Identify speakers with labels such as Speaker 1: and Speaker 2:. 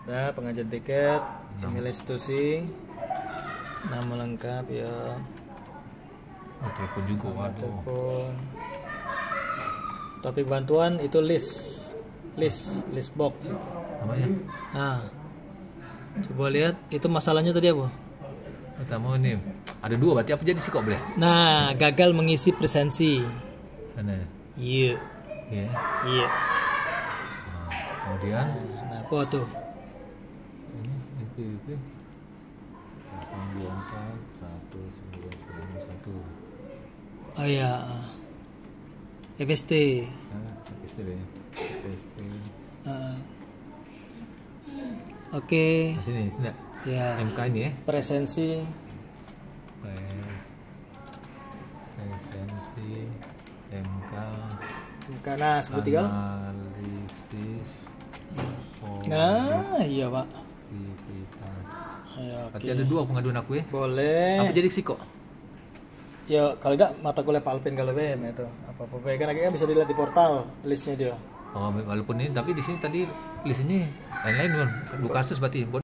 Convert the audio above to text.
Speaker 1: Nah, pengajuan tiket, pemilih institusi, nama lengkap ya.
Speaker 2: Oh, telepon juga, waduh.
Speaker 1: Telepon. Topik bantuan itu list box.
Speaker 2: Namanya?
Speaker 1: Nah, coba lihat itu masalahnya tadi apa?
Speaker 2: Pertama ini ada 2, berarti apa jadi sih kok boleh?
Speaker 1: Nah, gagal mengisi presensi.
Speaker 2: Mana?
Speaker 1: Iya.
Speaker 2: Iya.
Speaker 1: Iya.
Speaker 2: Nah, kemudian
Speaker 1: Nah, apa tuh?
Speaker 2: ini NPWP 0241991.
Speaker 1: Oh ya, FST.
Speaker 2: FST deh. FST.
Speaker 1: Oke.
Speaker 2: Nah, sini.
Speaker 1: Ya.
Speaker 2: MK ini ya.
Speaker 1: Presensi.
Speaker 2: Presensi MK.
Speaker 1: Karena sebut tinggal.
Speaker 2: Analisis.
Speaker 1: Nah, iya pak.
Speaker 2: Aktivitas.
Speaker 1: Ya,
Speaker 2: Berarti ada 2 pengaduan aku ya.
Speaker 1: Boleh.
Speaker 2: Apa jadi sih kok?
Speaker 1: Ya kalau tidak mata kuliah Pak Alvin kalau BM itu apa kan akhirnya bisa dilihat di portal listnya dia.
Speaker 2: Oh, walaupun ini tapi di sini tadi listnya lain-lain kan. 2 kasus berarti.